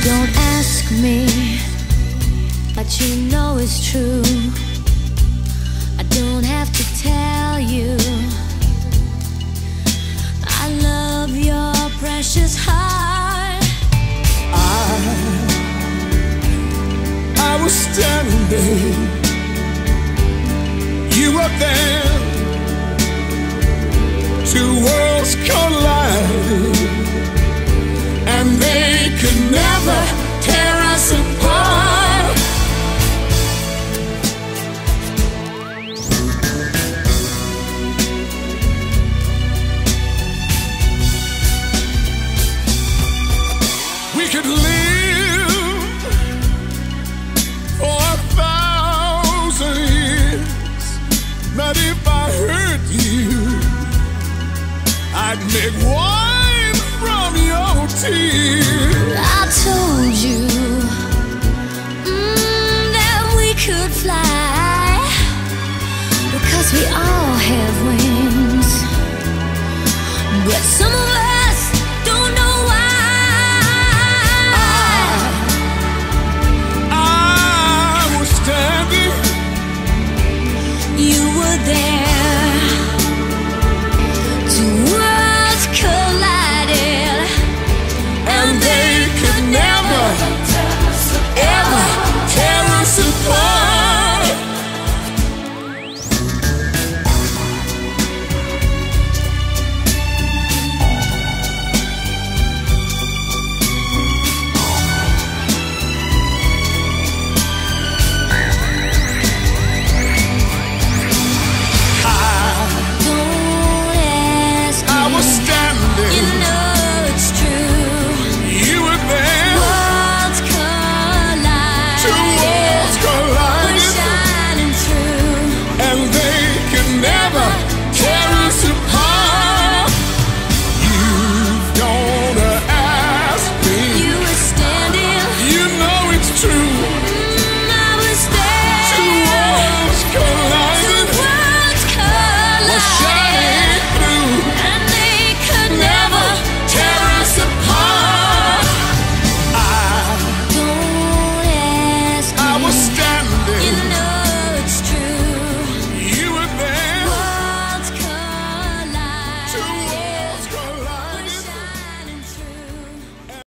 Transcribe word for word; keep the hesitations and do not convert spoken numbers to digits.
Don't ask me, but you know it's true. I don't have to tell you, I love your precious heart. I, I was standing there, you were there. Two worlds collided, and they could never tear us apart. We could live for a thousand years, but if I hurt you, I'd make wine from your tears. I told you mm, that we could fly, because we all have wings, but some of